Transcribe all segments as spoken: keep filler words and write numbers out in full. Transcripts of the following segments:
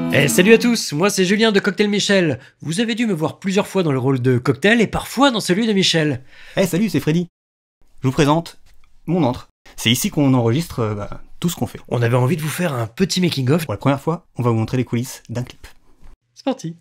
Eh salut à tous, moi c'est Julien de Cocktail Michel. Vous avez dû me voir plusieurs fois dans le rôle de Cocktail et parfois dans celui de Michel. Eh hey, salut, c'est Freddy. Je vous présente mon antre. C'est ici qu'on enregistre euh, bah, tout ce qu'on fait. On avait envie de vous faire un petit making-of. Pour la première fois, on va vous montrer les coulisses d'un clip. C'est parti.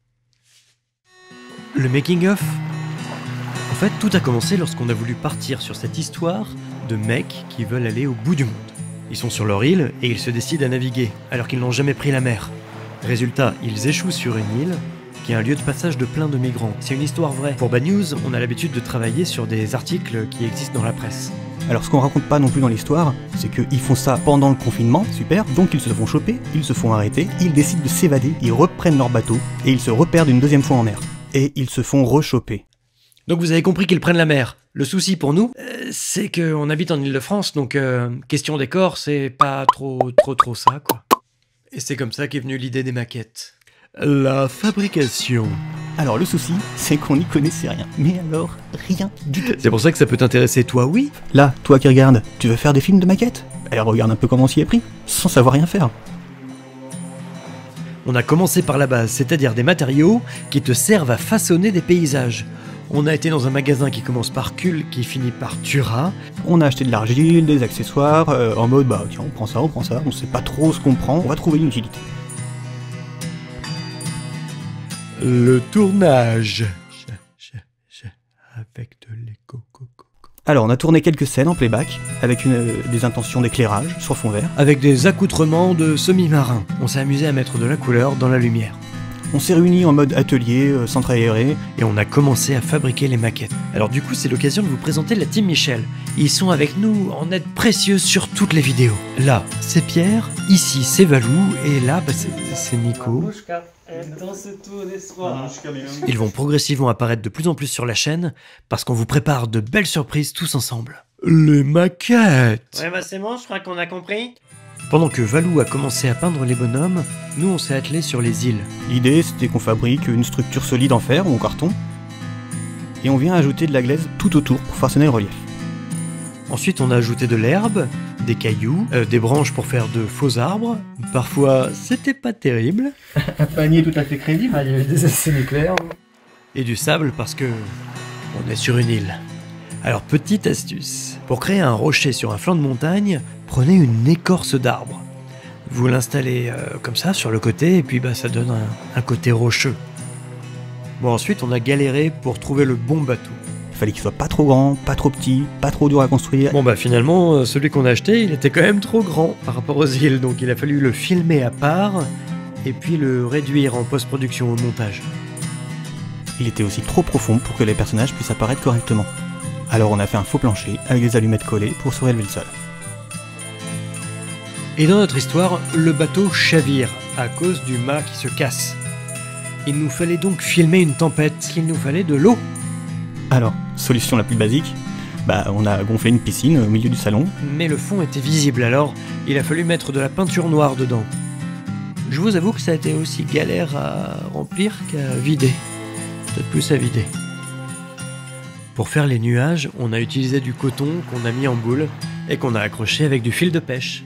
Le making-of. En fait, tout a commencé lorsqu'on a voulu partir sur cette histoire de mecs qui veulent aller au bout du monde. Ils sont sur leur île et ils se décident à naviguer alors qu'ils n'ont jamais pris la mer. Résultat, ils échouent sur une île qui est un lieu de passage de plein de migrants. C'est une histoire vraie. Pour Bad News, on a l'habitude de travailler sur des articles qui existent dans la presse. Alors ce qu'on raconte pas non plus dans l'histoire, c'est qu'ils font ça pendant le confinement, super, donc ils se font choper, ils se font arrêter, ils décident de s'évader, ils reprennent leur bateau, et ils se reperdent une deuxième fois en mer. Et ils se font rechoper. Donc vous avez compris qu'ils prennent la mer. Le souci pour nous, euh, c'est qu'on habite en Île-de-France, donc euh, question décor, c'est pas trop trop trop ça, quoi. Et c'est comme ça qu'est venue l'idée des maquettes. La fabrication. Alors le souci, c'est qu'on n'y connaissait rien. Mais alors, rien du tout. C'est pour ça que ça peut t'intéresser, toi, oui? Là, toi qui regardes, tu veux faire des films de maquettes? Eh, regarde un peu comment on s'y est pris, sans savoir rien faire. On a commencé par la base, c'est-à-dire des matériaux qui te servent à façonner des paysages. On a été dans un magasin qui commence par Cul, qui finit par Tura. On a acheté de l'argile, des accessoires, euh, en mode bah tiens on prend ça, on prend ça, on sait pas trop ce qu'on prend, on va trouver une utilité. Le tournage. Avec de l'écho. Alors on a tourné quelques scènes en playback, avec une, euh, des intentions d'éclairage sur fond vert. Avec des accoutrements de semi-marins. On s'est amusé à mettre de la couleur dans la lumière. On s'est réunis en mode atelier, euh, centre aéré. Et on a commencé à fabriquer les maquettes. Alors du coup, c'est l'occasion de vous présenter la team Michel. Ils sont avec nous en aide précieuse sur toutes les vidéos. Là, c'est Pierre, ici c'est Valou, et là, bah, c'est Nico. Ils vont progressivement apparaître de plus en plus sur la chaîne, parce qu'on vous prépare de belles surprises tous ensemble. Les maquettes. Ouais bah c'est bon, je crois qu'on a compris. Pendant que Valou a commencé à peindre les bonhommes, nous on s'est attelés sur les îles. L'idée c'était qu'on fabrique une structure solide en fer ou en carton, et on vient ajouter de la glaise tout autour pour façonner le relief. Ensuite on a ajouté de l'herbe, des cailloux, euh, des branches pour faire de faux arbres. Parfois c'était pas terrible. Un panier tout à fait crédible. Ah, il y avait des essais nucléaires. Et du sable parce que on est sur une île. Alors petite astuce, pour créer un rocher sur un flanc de montagne, prenez une écorce d'arbre. Vous l'installez euh, comme ça sur le côté et puis bah, ça donne un, un côté rocheux. Bon ensuite on a galéré pour trouver le bon bateau. Il fallait qu'il soit pas trop grand, pas trop petit, pas trop dur à construire. Bon bah finalement euh, celui qu'on a acheté il était quand même trop grand par rapport aux îles, donc il a fallu le filmer à part et puis le réduire en post-production au montage. Il était aussi trop profond pour que les personnages puissent apparaître correctement. Alors on a fait un faux plancher avec des allumettes collées pour surélever le sol. Et dans notre histoire, le bateau chavire à cause du mât qui se casse. Il nous fallait donc filmer une tempête, il nous fallait de l'eau. Alors, solution la plus basique, bah on a gonflé une piscine au milieu du salon. Mais le fond était visible alors, il a fallu mettre de la peinture noire dedans. Je vous avoue que ça a été aussi galère à remplir qu'à vider. Peut-être plus à vider. Pour faire les nuages, on a utilisé du coton qu'on a mis en boule et qu'on a accroché avec du fil de pêche.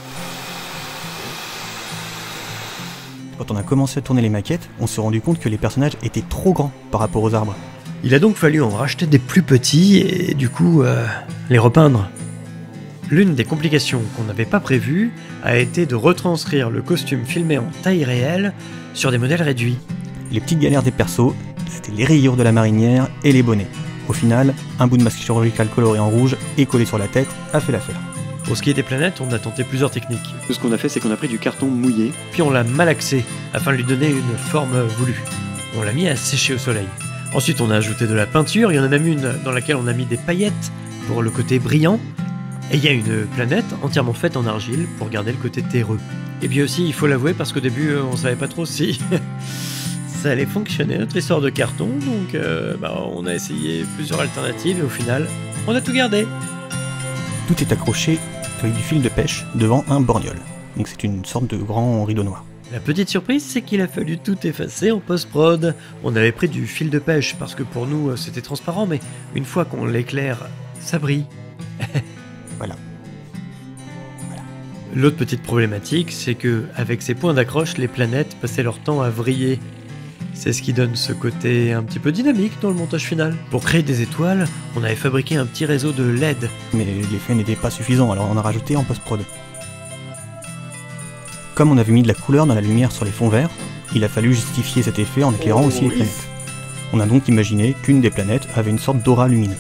Quand on a commencé à tourner les maquettes, on s'est rendu compte que les personnages étaient trop grands par rapport aux arbres. Il a donc fallu en racheter des plus petits et du coup euh, les repeindre. L'une des complications qu'on n'avait pas prévues a été de retranscrire le costume filmé en taille réelle sur des modèles réduits. Les petites galères des persos, c'était les rayures de la marinière et les bonnets. Au final, un bout de masque chirurgical coloré en rouge et collé sur la tête a fait l'affaire. Pour ce qui est des planètes, on a tenté plusieurs techniques. Ce qu'on a fait, c'est qu'on a pris du carton mouillé, puis on l'a malaxé afin de lui donner une forme voulue. On l'a mis à sécher au soleil. Ensuite, on a ajouté de la peinture, il y en a même une dans laquelle on a mis des paillettes pour le côté brillant. Et il y a une planète entièrement faite en argile pour garder le côté terreux. Et puis aussi, il faut l'avouer, parce qu'au début, on savait pas trop si ça allait fonctionner, notre histoire de carton, donc euh, bah, on a essayé plusieurs alternatives et au final, on a tout gardé. Tout est accroché avec du fil de pêche devant un borgnole. Donc c'est une sorte de grand rideau noir. La petite surprise, c'est qu'il a fallu tout effacer en post-prod. On avait pris du fil de pêche parce que pour nous c'était transparent, mais une fois qu'on l'éclaire, ça brille. Voilà. Voilà. L'autre petite problématique, c'est que avec ces points d'accroche, les planètes passaient leur temps à vriller. C'est ce qui donne ce côté un petit peu dynamique dans le montage final. Pour créer des étoiles, on avait fabriqué un petit réseau de L E D. Mais l'effet n'était pas suffisant, alors on a rajouté en post-prod. Comme on avait mis de la couleur dans la lumière sur les fonds verts, il a fallu justifier cet effet en éclairant aussi les planètes. On a donc imaginé qu'une des planètes avait une sorte d'aura lumineux.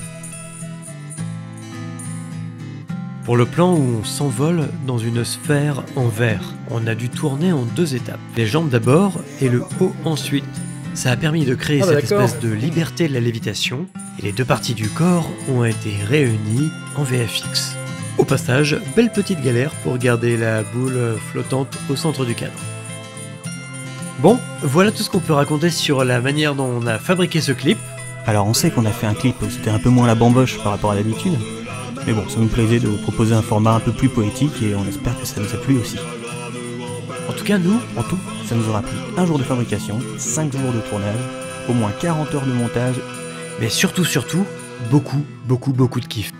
Pour le plan où on s'envole dans une sphère en verre, on a dû tourner en deux étapes. Les jambes d'abord et le haut ensuite. Ça a permis de créer Ah bah cette d'accord. espèce de liberté de la lévitation, et les deux parties du corps ont été réunies en V F X. Au passage, belle petite galère pour garder la boule flottante au centre du cadre. Bon, voilà tout ce qu'on peut raconter sur la manière dont on a fabriqué ce clip. Alors on sait qu'on a fait un clip où c'était un peu moins la bamboche par rapport à d'habitude, mais bon, ça nous plaisait de vous proposer un format un peu plus poétique et on espère que ça nous a plu aussi. En tout cas, nous, En tout, ça nous aura pris un jour de fabrication, cinq jours de tournage, au moins quarante heures de montage. mais surtout, surtout, beaucoup, beaucoup, beaucoup de kiff.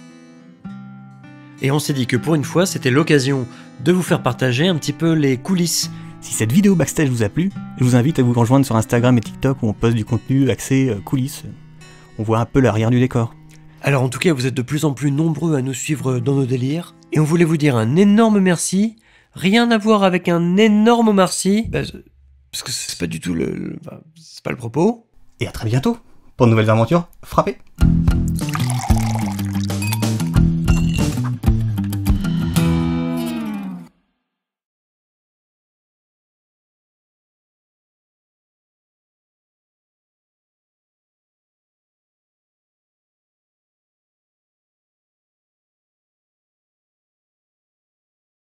Et on s'est dit que pour une fois, c'était l'occasion de vous faire partager un petit peu les coulisses. Si cette vidéo backstage vous a plu, je vous invite à vous rejoindre sur Instagram et TikTok où on poste du contenu axé euh, coulisses. On voit un peu l'arrière du décor. Alors en tout cas, vous êtes de plus en plus nombreux à nous suivre dans nos délires. Et on voulait vous dire un énorme merci. Rien à voir avec un énorme merci. Bah, parce que c'est pas du tout le... le- bah, c'est pas le propos. Et à très bientôt pour de nouvelles aventures frappées.